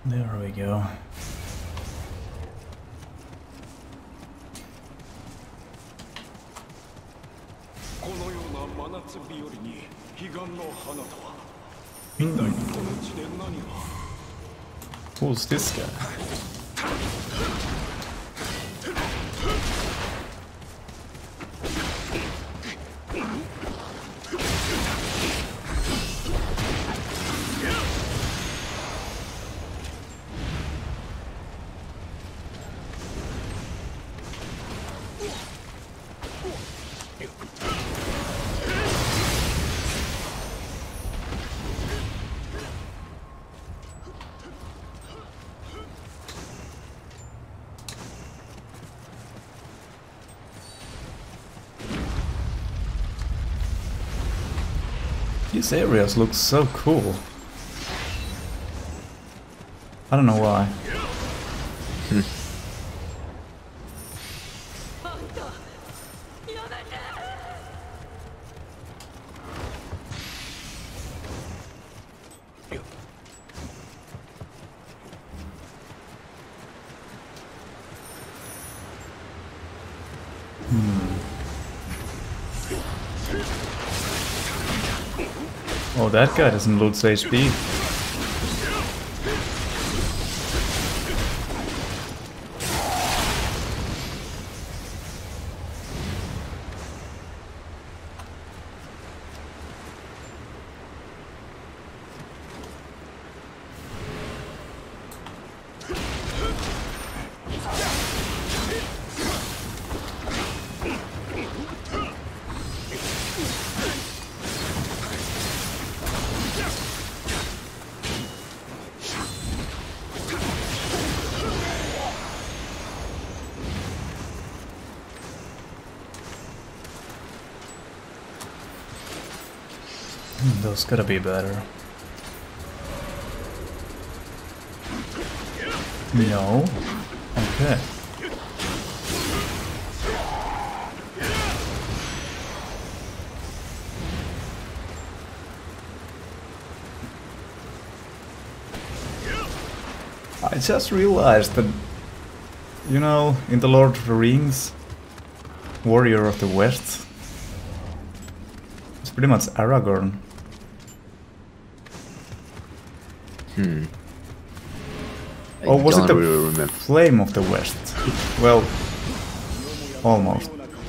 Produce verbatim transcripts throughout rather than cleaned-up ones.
There we go. Hmm. Who's this guy? These areas look so cool. I don't know why. Hmm. Oh, that guy doesn't lose H P. Those gotta be better. No? Okay. I just realized that, you know, in the Lord of the Rings, Warrior of the West, it's pretty much Aragorn. Hmm. Or was it the really remember. Flame of the West? Well, almost.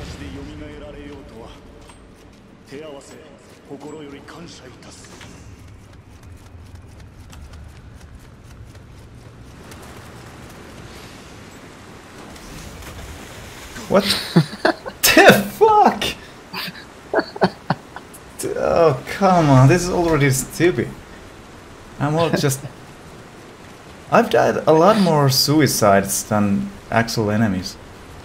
What the fuck? Oh, come on, this is already stupid. I'm all just... I've died a lot more suicides than actual enemies.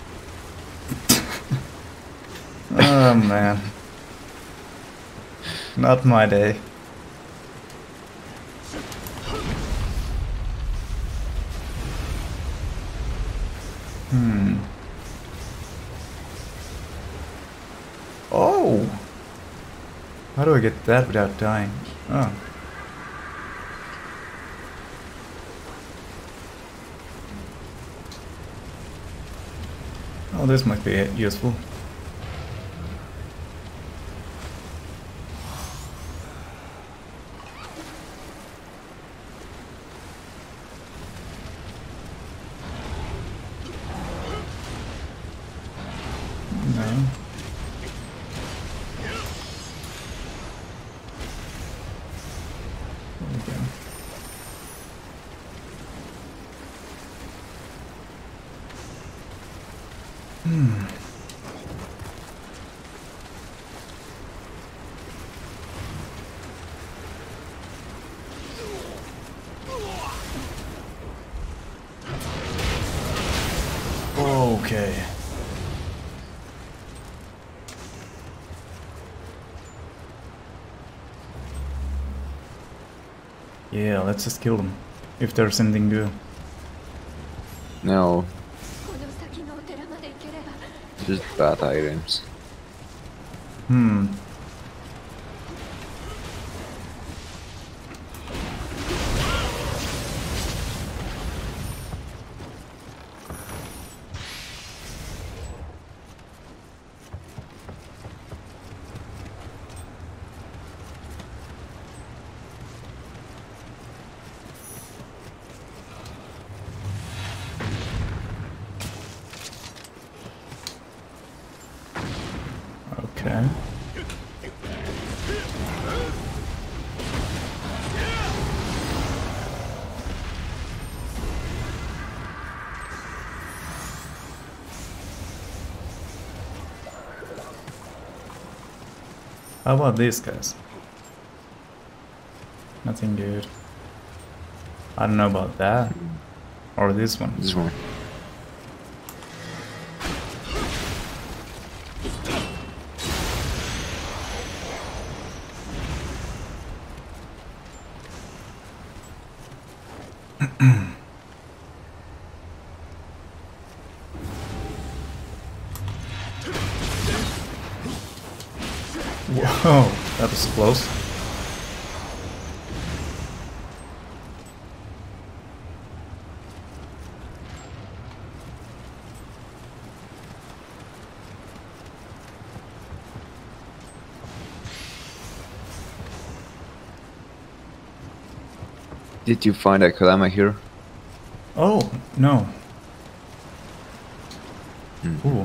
Oh man. Not my day. Hmm. Oh! How do I get that without dying? Oh. Oh, this might be useful. No. There we go. Hmm. Okay. Yeah, let's just kill them. If there's anything good. No. Just bad items. Hmm. How about these guys? Nothing good. I don't know about that. Or this one. This one. Whoa, that was close. Did you find a Kodama here? Oh, no. Hmm. Ooh.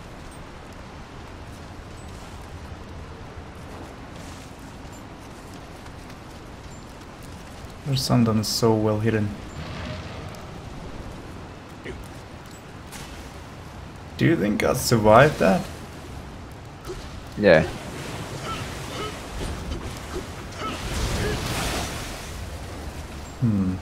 There's some that's so well hidden. Do you think I'll survive that? Yeah. Hmm.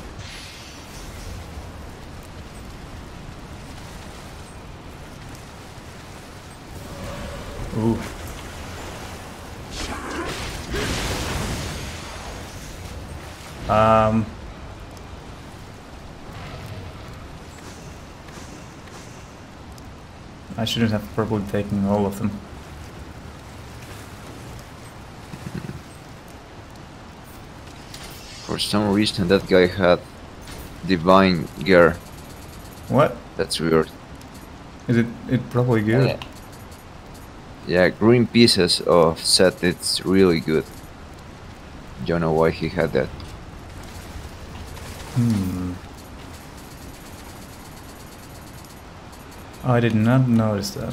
Ooh. Um. I shouldn't have probably taken all of them. For some reason that guy had divine gear. What? That's weird. Is it? It probably good. Yeah. Yeah, green pieces of set, it's really good. Don't know why he had that. Hmm. I did not notice that.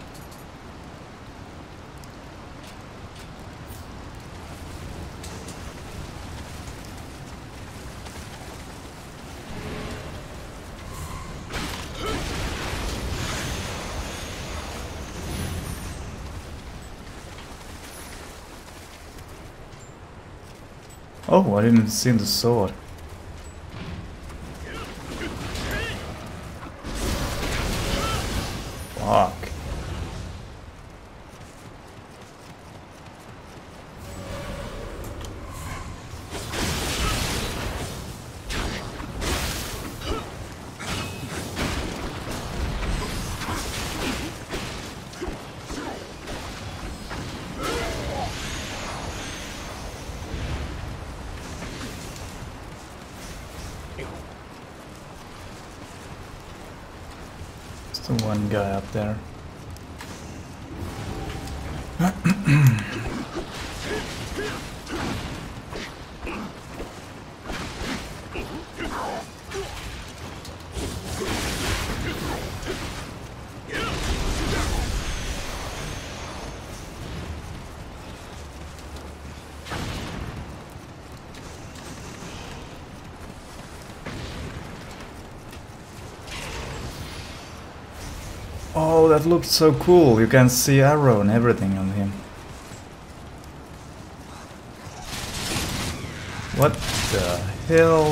Oh, I didn't see the sword. Fuck. It's the one guy up there. Oh, that looked so cool. You can see arrow and everything on him. What the hell?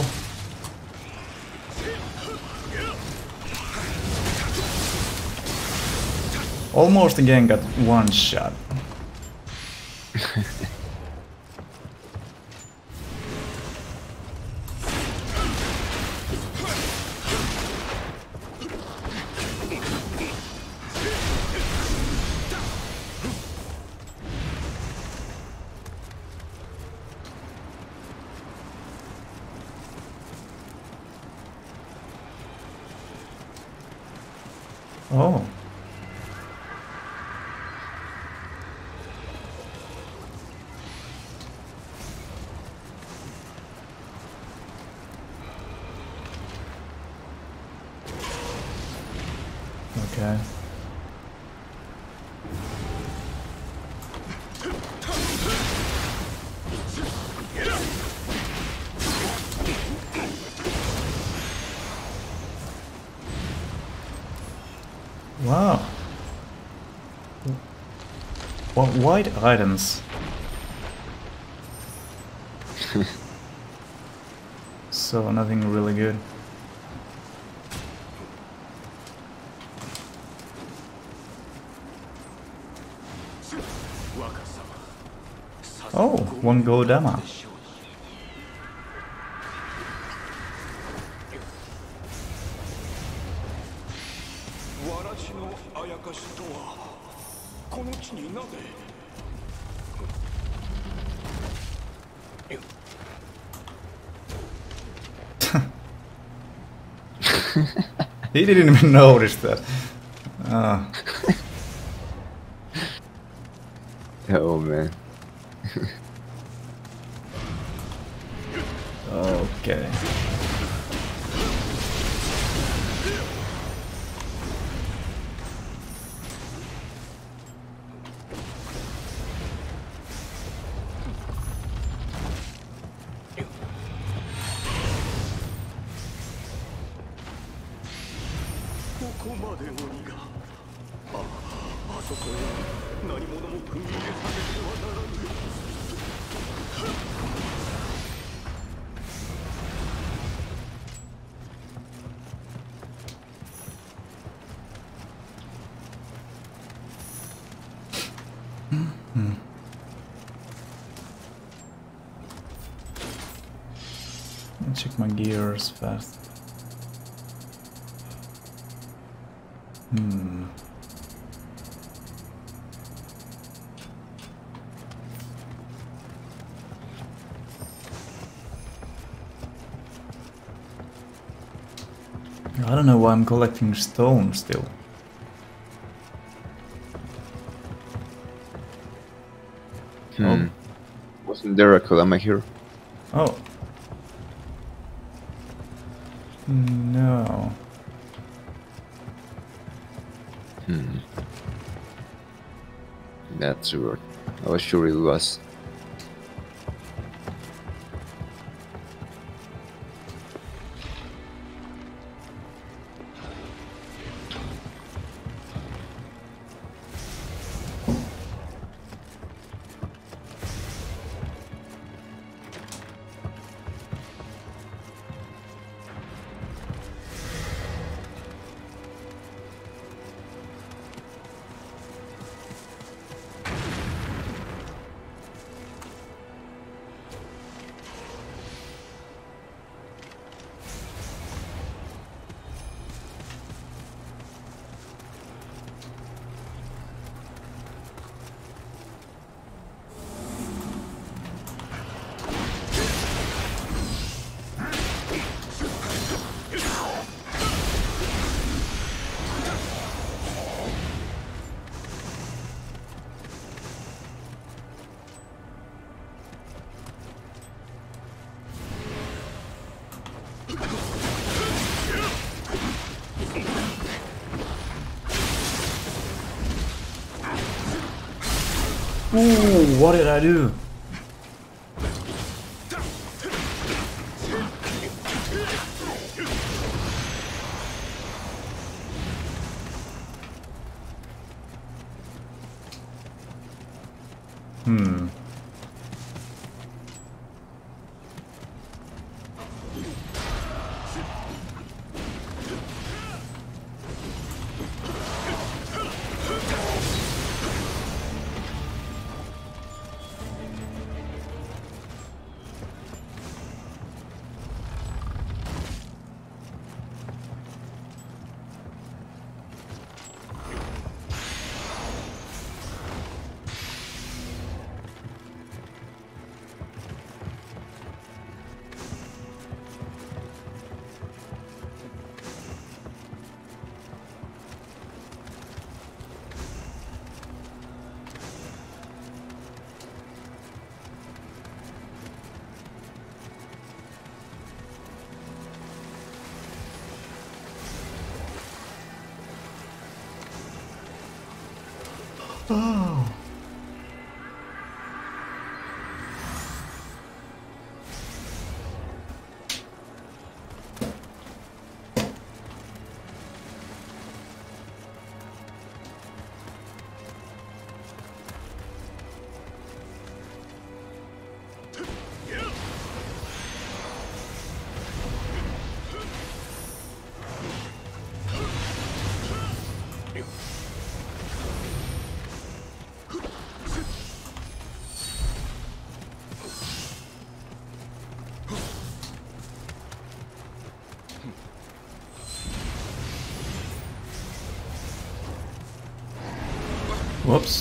Almost again got one shot. Oh. Okay. Wow. Well, white items. So nothing really good. Oh, one gold Dama. He didn't even notice that. Uh. Oh man. Okay. Hmm. Let me check my gears fast. Hmm. I don't know why I'm collecting stone still. Hmm. Oh. Wasn't there a Kodama here? Oh. No. Hmm. That's weird. I was sure it was. Ooh, what did I do? Hmm. Oh. Whoops.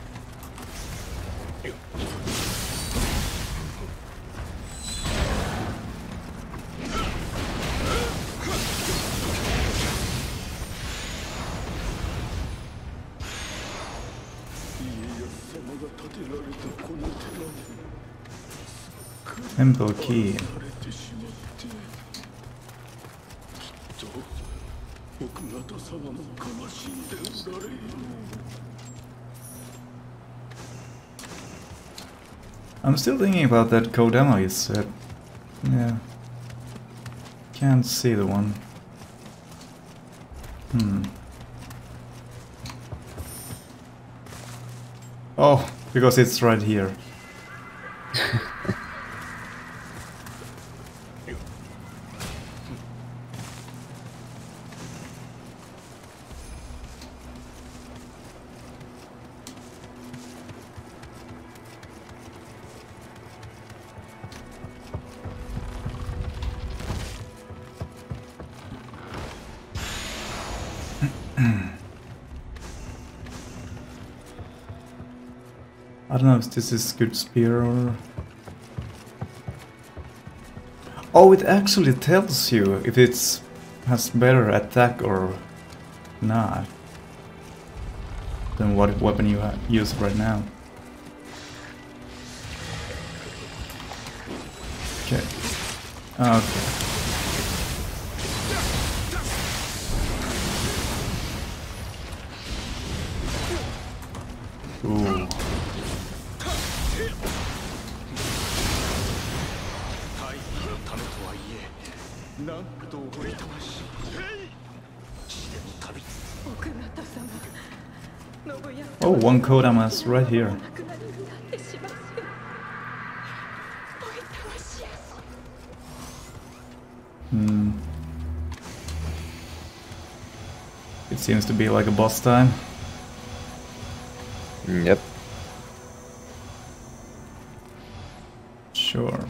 Temple key. I'm still thinking about that Kodama you said. Yeah. Can't see the one. Hmm. Oh, because it's right here. I don't know if this is good spear or... Oh, it actually tells you if it's has better attack or not than what weapon you ha use right now. Okay. Okay. Ooh. Oh, one Kodama's right here. Hmm. It seems to be like a boss time. Yep. Sure.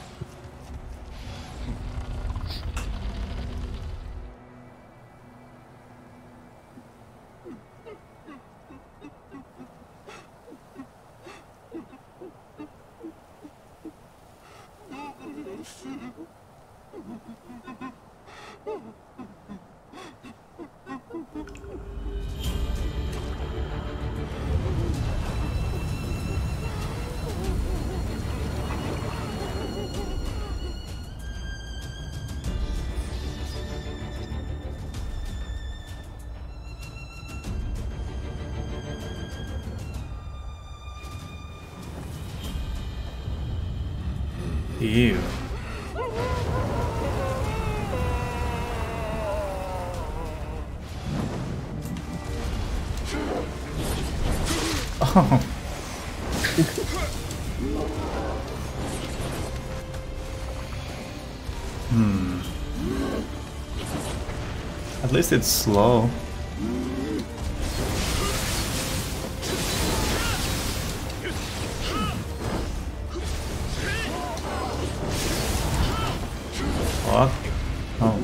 Ew. Oh. Hmm. At least it's slow. Fuck. Oh.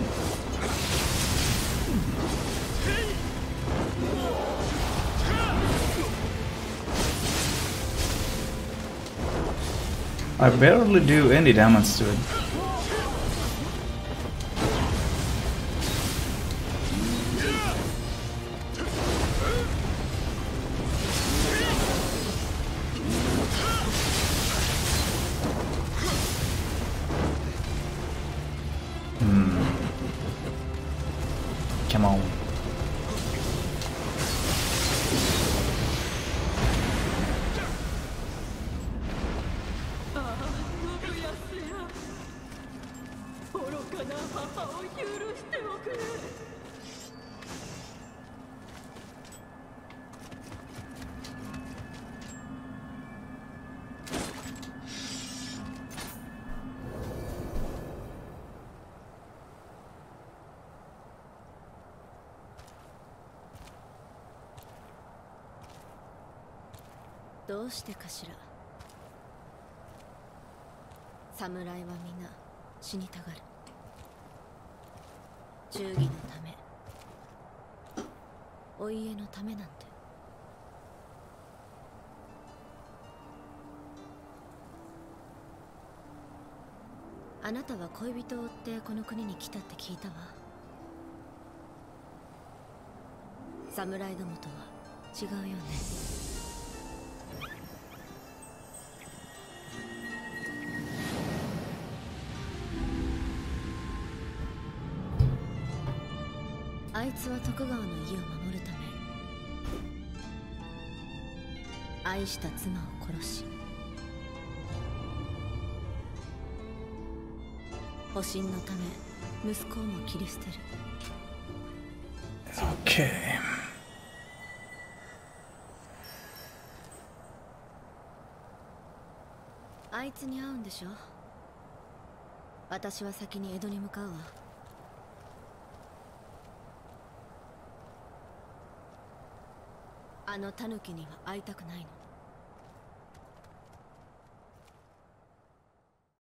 I barely do any damage to it. Hmm. Come on. どうしてかしら。侍は皆死にたがる。忠義のため、お家のためなんて。 あなたは恋人を追ってこの国に来たって聞いたわ。侍どもとは違うよね。あいつは徳川の家を守るため愛した妻を殺し、保身のため息子をも切り捨てる。 Okay. あいつに会うんでしょ。私は先に江戸に向かうわ。あのタヌキには会いたくないの。